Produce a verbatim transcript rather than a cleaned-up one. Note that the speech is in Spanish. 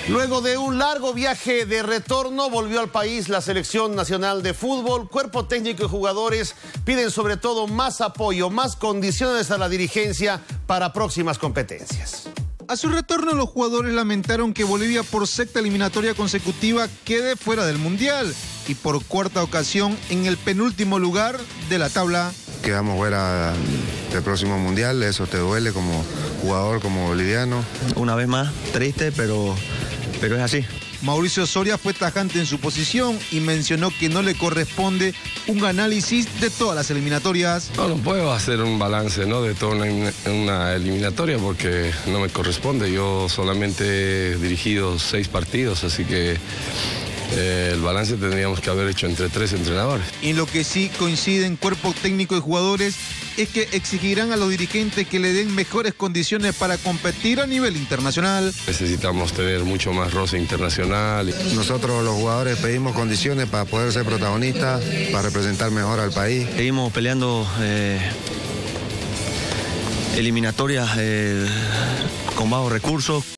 Luego de un largo viaje de retorno, volvió al país la selección nacional de fútbol. Cuerpo técnico y jugadores piden sobre todo más apoyo, más condiciones a la dirigencia para próximas competencias. A su retorno, los jugadores lamentaron que Bolivia, por sexta eliminatoria consecutiva, quede fuera del Mundial y por cuarta ocasión en el penúltimo lugar de la tabla. Quedamos fuera del próximo Mundial, eso te duele como jugador, como boliviano. Una vez más, triste, pero, pero es así. Mauricio Soria fue tajante en su posición y mencionó que no le corresponde un análisis de todas las eliminatorias. No, no puedo hacer un balance, ¿no?, de toda una, una eliminatoria porque no me corresponde. Yo solamente he dirigido seis partidos, así que eh, el balance tendríamos que haber hecho entre tres entrenadores. En lo que sí coinciden cuerpo técnico y jugadores es que exigirán a los dirigentes que le den mejores condiciones para competir a nivel internacional. Necesitamos tener mucho más roce internacional. Nosotros los jugadores pedimos condiciones para poder ser protagonistas, para representar mejor al país. Seguimos peleando eh, eliminatorias eh, con bajos recursos.